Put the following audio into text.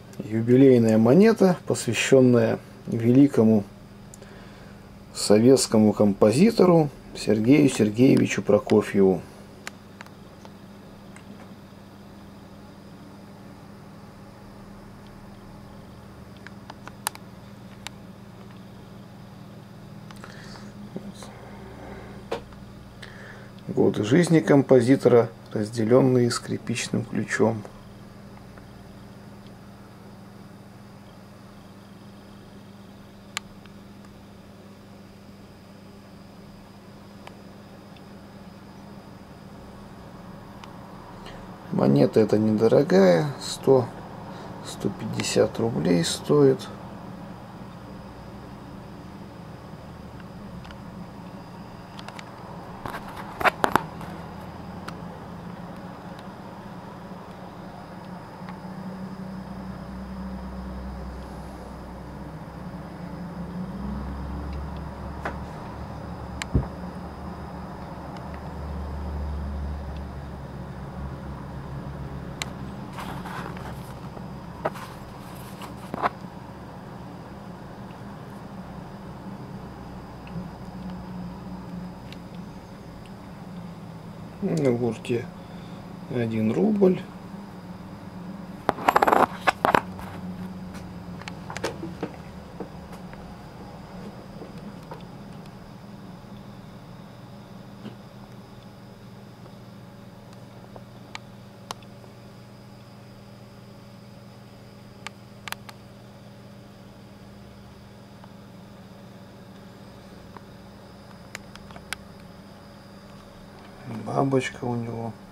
Юбилейная монета, посвященная великому советскому композитору Сергею Сергеевичу Прокофьеву. Годы жизни композитора, разделенные скрипичным ключом. Монета эта недорогая, 100-150 рублей стоит. На гурте 1 рубль. Бабочка у него.